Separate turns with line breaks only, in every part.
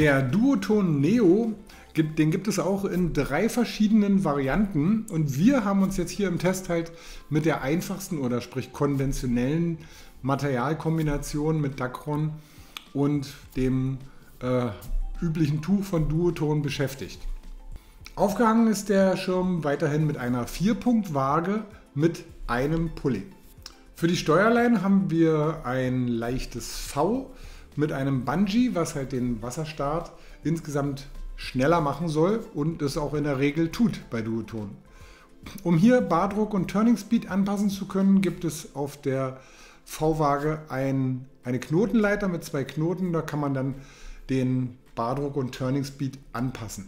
Der Duoton Neo, den gibt es auch in 3 verschiedenen Varianten und wir haben uns jetzt hier im Test halt mit der einfachsten oder sprich konventionellen Materialkombination mit Dacron und dem üblichen Tuch von Duoton beschäftigt. Aufgehangen ist der Schirm weiterhin mit einer 4-Punkt-Waage mit einem Pulli. Für die Steuerleine haben wir ein leichtes V mit einem Bungee, was halt den Wasserstart insgesamt schneller machen soll und es auch in der Regel tut bei Duoton. Um hier Bardruck und Turning Speed anpassen zu können, gibt es auf der V-Waage eine Knotenleiter mit 2 Knoten. Da kann man dann den Bardruck und Turning Speed anpassen.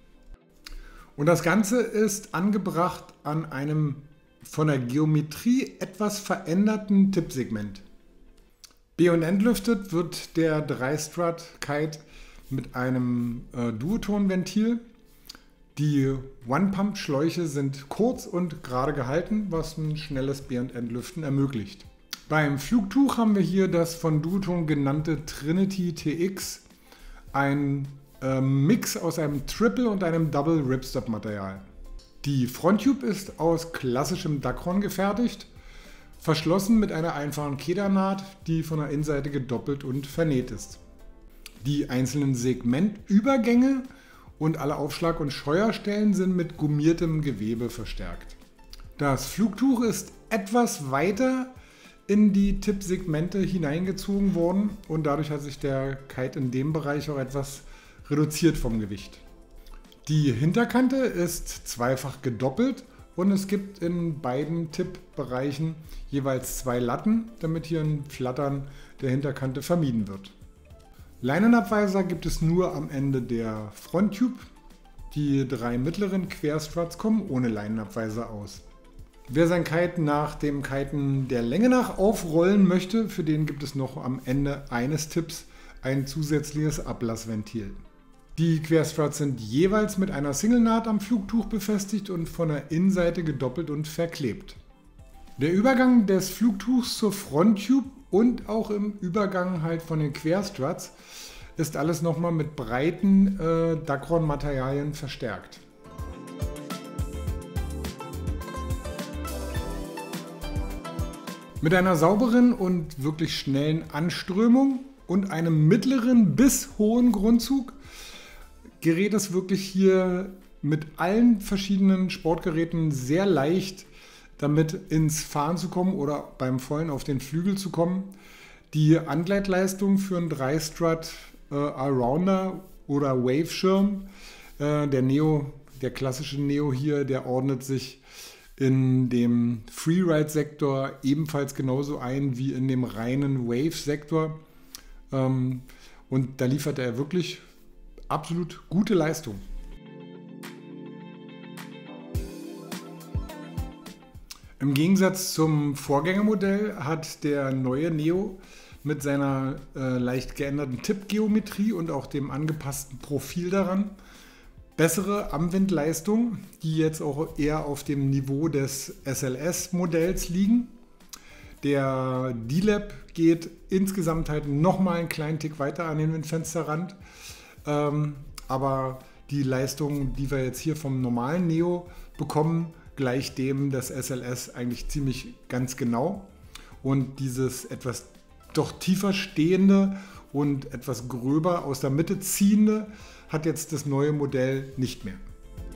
Und das Ganze ist angebracht an einem von der Geometrie etwas veränderten Tippsegment. Be- und entlüftet wird der 3-Strut Kite mit einem Duoton-Ventil. Die One-Pump-Schläuche sind kurz und gerade gehalten, was ein schnelles Be- und Entlüften ermöglicht. Beim Flugtuch haben wir hier das von Duoton genannte Trinity TX, ein Mix aus einem Triple und einem Double Ripstop Material. Die Fronttube ist aus klassischem Dacron gefertigt, verschlossen mit einer einfachen Kedernaht, die von der Innenseite gedoppelt und vernäht ist. Die einzelnen Segmentübergänge und alle Aufschlag- und Scheuerstellen sind mit gummiertem Gewebe verstärkt. Das Flugtuch ist etwas weiter in die Tippsegmente hineingezogen worden und dadurch hat sich der Kite in dem Bereich auch etwas reduziert vom Gewicht. Die Hinterkante ist zweifach gedoppelt und es gibt in beiden Tippbereichen jeweils 2 Latten, damit hier ein Flattern der Hinterkante vermieden wird. Leinenabweiser gibt es nur am Ende der Fronttube. Die 3 mittleren Querstruts kommen ohne Leinenabweiser aus. Wer sein Kite nach dem Kiten der Länge nach aufrollen möchte, für den gibt es noch am Ende eines Tipps ein zusätzliches Ablassventil. Die Querstruts sind jeweils mit einer Single-Naht am Flugtuch befestigt und von der Innenseite gedoppelt und verklebt. Der Übergang des Flugtuchs zur Fronttube und auch im Übergang halt von den Querstruts ist alles nochmal mit breiten Dacron-Materialien verstärkt. Mit einer sauberen und wirklich schnellen Anströmung und einem mittleren bis hohen Grundzug gerät es wirklich hier mit allen verschiedenen Sportgeräten sehr leicht, damit ins Fahren zu kommen oder beim Vollen auf den Flügel zu kommen. Die Angleitleistung für einen 3-Strut Allrounder oder Wave-Schirm, der klassische Neo hier, der ordnet sich in dem Freeride-Sektor ebenfalls genauso ein wie in dem reinen Wave-Sektor. Und da liefert er wirklich absolut gute Leistung. Im Gegensatz zum Vorgängermodell hat der neue Neo mit seiner leicht geänderten Tippgeometrie und auch dem angepassten Profil daran bessere Anwindleistung, die jetzt auch eher auf dem Niveau des SLS-Modells liegen. Der D-Lab geht insgesamt halt nochmal einen kleinen Tick weiter an den Windfensterrand. Aber die Leistung, die wir jetzt hier vom normalen Neo bekommen, gleicht dem des SLS eigentlich ziemlich ganz genau. Und dieses etwas doch tiefer stehende und etwas gröber aus der Mitte ziehende hat jetzt das neue Modell nicht mehr.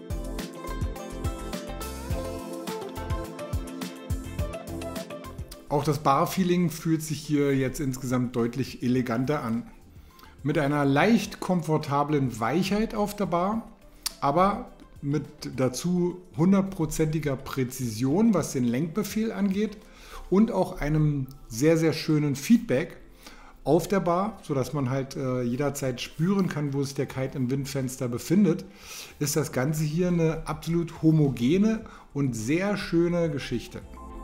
Auch das Barfeeling fühlt sich hier jetzt insgesamt deutlich eleganter an. Mit einer leicht komfortablen Weichheit auf der Bar, aber mit dazu 100%iger Präzision, was den Lenkbefehl angeht und auch einem sehr, sehr schönen Feedback auf der Bar, sodass man halt jederzeit spüren kann, wo sich der Kite im Windfenster befindet, ist das Ganze hier eine absolut homogene und sehr schöne Geschichte.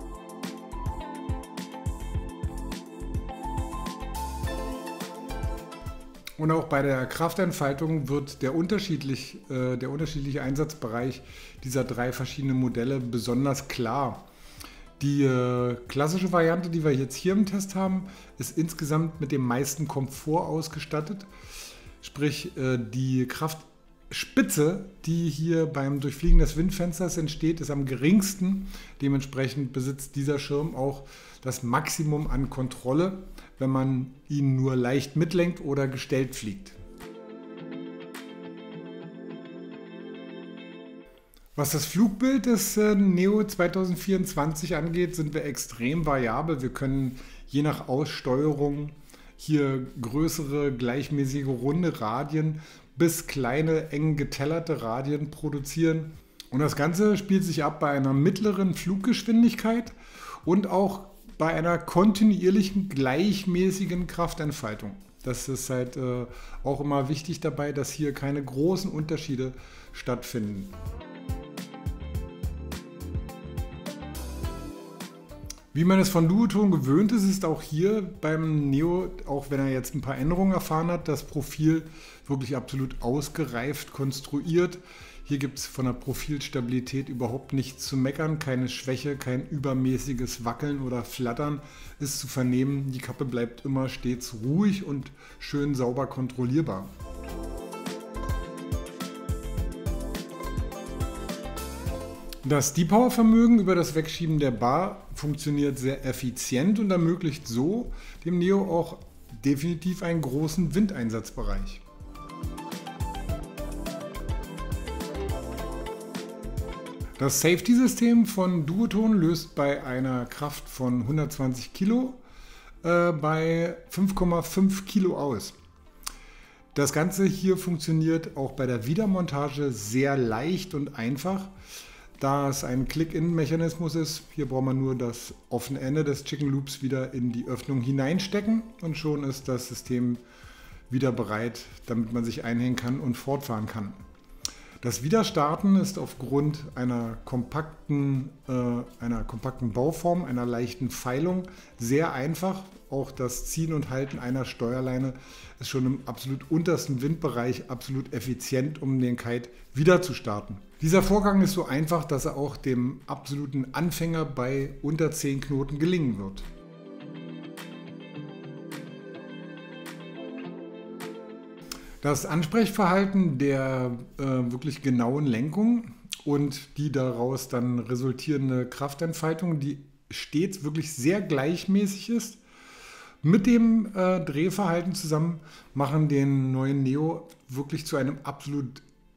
Und auch bei der Kraftentfaltung wird der unterschiedliche Einsatzbereich dieser 3 verschiedenen Modelle besonders klar. Die klassische Variante, die wir jetzt hier im Test haben, ist insgesamt mit dem meisten Komfort ausgestattet. Sprich, die Kraftspitze, die hier beim Durchfliegen des Windfensters entsteht, ist am geringsten. Dementsprechend besitzt dieser Schirm auch das Maximum an Kontrolle, wenn man ihn nur leicht mitlenkt oder gestellt fliegt. Was das Flugbild des Neo 2024 angeht, sind wir extrem variabel. Wir können je nach Aussteuerung hier größere, gleichmäßige, runde Radien bis kleine, eng getellerte Radien produzieren. Und das Ganze spielt sich ab bei einer mittleren Fluggeschwindigkeit und auch bei einer kontinuierlichen, gleichmäßigen Kraftentfaltung. Das ist halt auch immer wichtig dabei, dass hier keine großen Unterschiede stattfinden. Wie man es von Duotone gewöhnt ist, ist auch hier beim Neo, auch wenn er jetzt ein paar Änderungen erfahren hat, das Profil wirklich absolut ausgereift konstruiert. Hier gibt es von der Profilstabilität überhaupt nichts zu meckern, keine Schwäche, kein übermäßiges Wackeln oder Flattern ist zu vernehmen. Die Kappe bleibt immer stets ruhig und schön sauber kontrollierbar. Das Deep-Power-Vermögen über das Wegschieben der Bar funktioniert sehr effizient und ermöglicht so dem Neo auch definitiv einen großen Windeinsatzbereich. Das Safety-System von Duotone löst bei einer Kraft von 120 Kilo bei 5,5 Kilo aus. Das Ganze hier funktioniert auch bei der Wiedermontage sehr leicht und einfach. Da es ein Click-In-Mechanismus ist, hier braucht man nur das offene Ende des Chicken Loops wieder in die Öffnung hineinstecken und schon ist das System wieder bereit, damit man sich einhängen kann und fortfahren kann. Das Wiederstarten ist aufgrund einer kompakten Bauform, einer leichten Feilung sehr einfach. Auch das Ziehen und Halten einer Steuerleine ist schon im absolut untersten Windbereich absolut effizient, um den Kite wieder zu starten. Dieser Vorgang ist so einfach, dass er auch dem absoluten Anfänger bei unter 10 Knoten gelingen wird. Das Ansprechverhalten der wirklich genauen Lenkung und die daraus dann resultierende Kraftentfaltung, die stets wirklich sehr gleichmäßig ist, mit dem Drehverhalten zusammen machen den neuen Neo wirklich zu einem absolut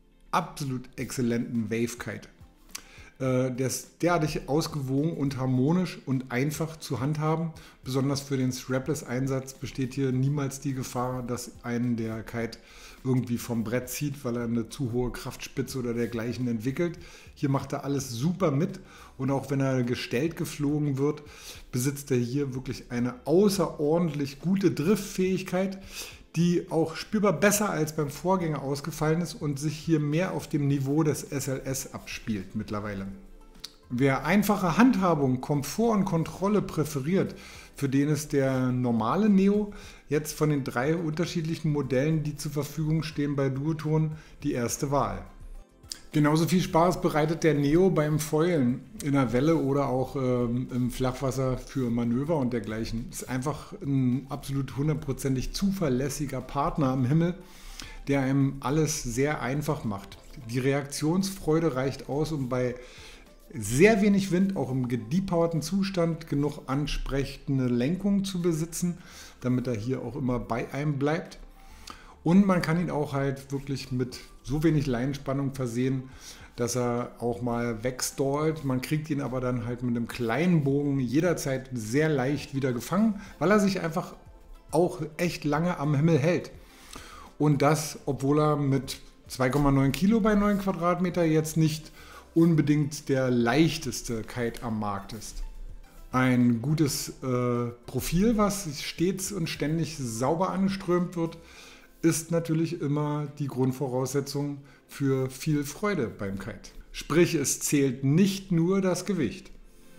exzellenten Wave-Kite. Der ist derartig ausgewogen und harmonisch und einfach zu handhaben. Besonders für den Strapless-Einsatz besteht hier niemals die Gefahr, dass einen der Kite irgendwie vom Brett zieht, weil er eine zu hohe Kraftspitze oder dergleichen entwickelt. Hier macht er alles super mit und auch wenn er gestellt geflogen wird, besitzt er hier wirklich eine außerordentlich gute Driftfähigkeit, die auch spürbar besser als beim Vorgänger ausgefallen ist und sich hier mehr auf dem Niveau des SLS abspielt mittlerweile. Wer einfache Handhabung, Komfort und Kontrolle präferiert, für den ist der normale Neo jetzt von den 3 unterschiedlichen Modellen, die zur Verfügung stehen bei Duotone, die erste Wahl. Genauso viel Spaß bereitet der Neo beim Foilen in der Welle oder auch im Flachwasser für Manöver und dergleichen. Ist einfach ein absolut hundertprozentig zuverlässiger Partner am Himmel, der einem alles sehr einfach macht. Die Reaktionsfreude reicht aus, um bei sehr wenig Wind, auch im gedeepowerten Zustand, genug ansprechende Lenkung zu besitzen, damit er hier auch immer bei einem bleibt. Und man kann ihn auch halt wirklich mit so wenig Leinenspannung versehen, dass er auch mal wegstallt. Man kriegt ihn aber dann halt mit einem kleinen Bogen jederzeit sehr leicht wieder gefangen, weil er sich einfach auch echt lange am Himmel hält. Und das, obwohl er mit 2,9 Kilo bei 9 Quadratmeter jetzt nicht unbedingt der leichteste Kite am Markt ist. Ein gutes Profil, was stets und ständig sauber angeströmt wird, ist natürlich immer die Grundvoraussetzung für viel Freude beim Kite. Sprich, es zählt nicht nur das Gewicht.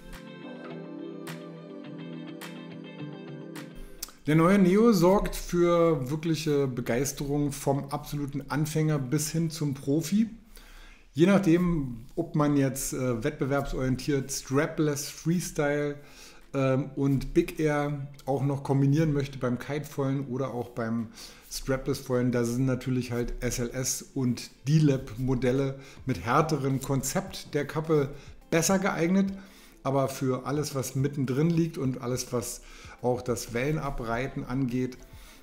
Der neue Neo sorgt für wirkliche Begeisterung vom absoluten Anfänger bis hin zum Profi. Je nachdem, ob man jetzt wettbewerbsorientiert, Strapless, Freestyle und Big Air auch noch kombinieren möchte beim Kitefoilen oder auch beim Strapless-Foilen, da sind natürlich halt SLS und D-Lab-Modelle mit härterem Konzept der Kappe besser geeignet. Aber für alles, was mittendrin liegt und alles, was auch das Wellenabreiten angeht,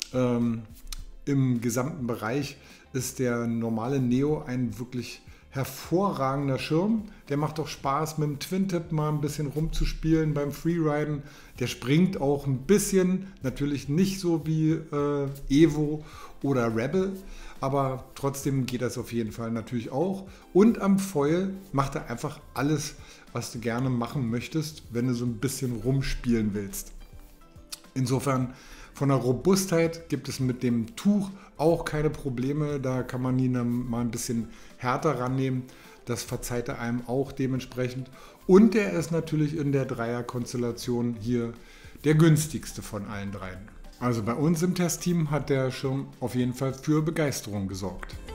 im gesamten Bereich, ist der normale Neo ein wirklich hervorragender Schirm. Der macht auch Spaß, mit dem Twin-Tip mal ein bisschen rumzuspielen beim Freeriden. Der springt auch ein bisschen, natürlich nicht so wie Evo oder Rebel, aber trotzdem geht das auf jeden Fall natürlich auch. Und am Foil macht er einfach alles, was du gerne machen möchtest, wenn du so ein bisschen rumspielen willst. Insofern von der Robustheit gibt es mit dem Tuch auch keine Probleme. Da kann man ihn dann mal ein bisschen härter rannehmen. Das verzeiht er einem auch dementsprechend. Und er ist natürlich in der Dreierkonstellation hier der günstigste von allen dreien. Also bei uns im Testteam hat der Schirm auf jeden Fall für Begeisterung gesorgt.